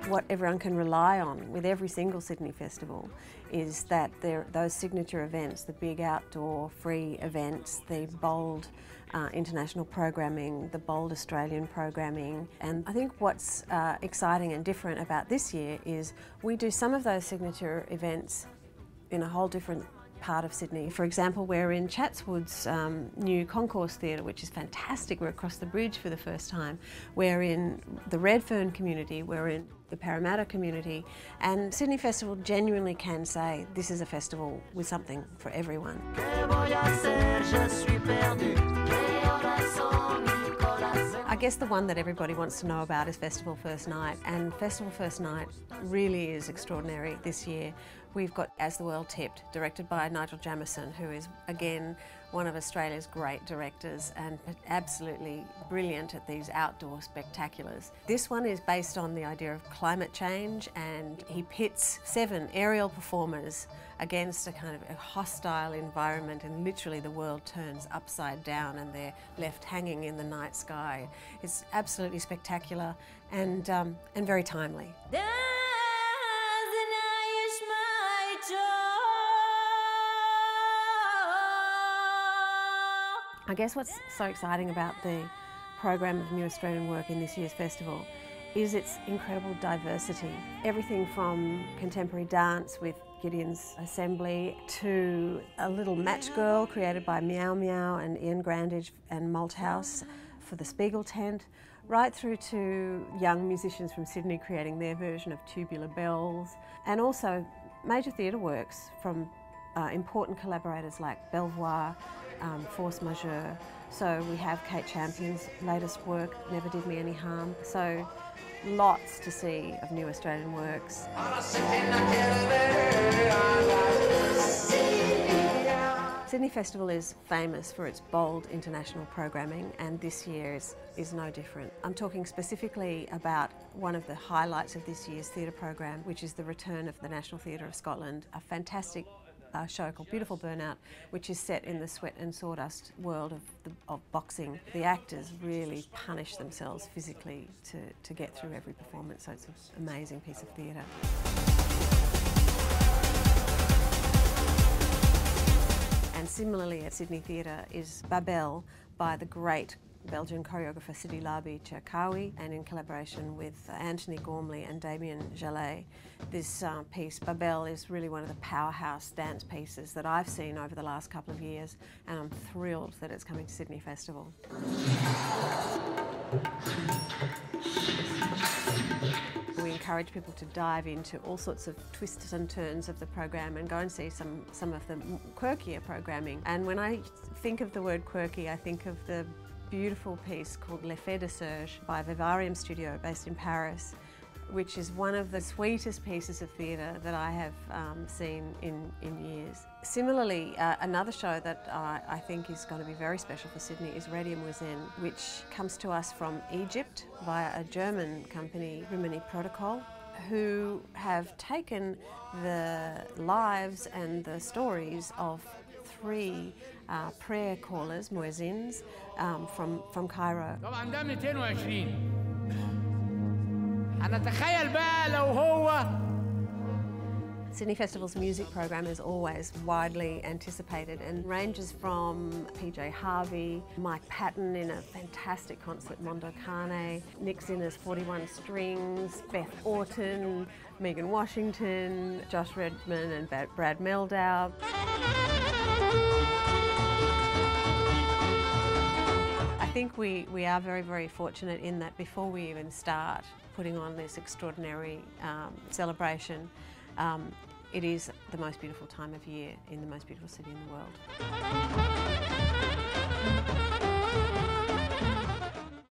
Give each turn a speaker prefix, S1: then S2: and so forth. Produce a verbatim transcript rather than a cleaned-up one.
S1: what everyone can rely on with every single Sydney festival is that there, those signature events, the big outdoor free events, the bold uh, international programming, the bold Australian programming. And I think what's uh, exciting and different about this year is we do some of those signature events in a whole different part of Sydney. For example, we're in Chatswood's um, new Concourse Theatre, which is fantastic. We're across the bridge for the first time. We're in the Redfern community, we're in the Parramatta community, and Sydney Festival genuinely can say this is a festival with something for everyone. I guess the one that everybody wants to know about is Festival First Night, and Festival First Night really is extraordinary this year. We've got As the World Tipped, directed by Nigel Jamieson, who is again one of Australia's great directors and absolutely brilliant at these outdoor spectaculars. This one is based on the idea of climate change, and he pits seven aerial performers against a kind of a hostile environment, and literally the world turns upside down and they're left hanging in the night sky. It's absolutely spectacular and, um, and very timely. I guess what's so exciting about the program of new Australian work in this year's festival is its incredible diversity. Everything from contemporary dance with Gideon's Assembly to a little match girl created by Meow Meow and Ian Grandage and Malthouse for the Spiegel tent, right through to young musicians from Sydney creating their version of Tubular Bells, and also major theatre works from uh, important collaborators like Belvoir, um, Force Majeure. So we have Kate Champion's latest work, Never Did Me Any Harm. So lots to see of new Australian works. Sydney Festival is famous for its bold international programming, and this year is, is no different. I'm talking specifically about one of the highlights of this year's theatre program, which is the return of the National Theatre of Scotland, a fantastic uh, show called Beautiful Burnout, which is set in the sweat and sawdust world of, the, of boxing. The actors really punish themselves physically to, to get through every performance, so it's an amazing piece of theatre. And similarly at Sydney Theatre is Babel by the great Belgian choreographer Sidi Labi Cherkaoui, and in collaboration with Anthony Gormley and Damien Jallet. This uh, piece, Babel, is really one of the powerhouse dance pieces that I've seen over the last couple of years, and I'm thrilled that it's coming to Sydney Festival. We encourage people to dive into all sorts of twists and turns of the program and go and see some, some of the quirkier programming. And when I think of the word quirky, I think of the beautiful piece called L'Effet de Serge by Vivarium Studio, based in Paris, which is one of the sweetest pieces of theatre that I have um, seen in, in years. Similarly, uh, another show that uh, I think is going to be very special for Sydney is Radium Within, which comes to us from Egypt via a German company, Rimini Protocol, who have taken the lives and the stories of three uh, prayer callers, muezzins, um, from, from Cairo. Sydney Festival's music program is always widely anticipated and ranges from P J Harvey, Mike Patton in a fantastic concert, Mondo Cane, Nick Zinner's forty-one Strings, Beth Orton, Megan Washington, Josh Redman and Brad Meldau. I think we, we are very, very fortunate in that before we even start putting on this extraordinary um, celebration, um, it is the most beautiful time of year in the most beautiful city in the world.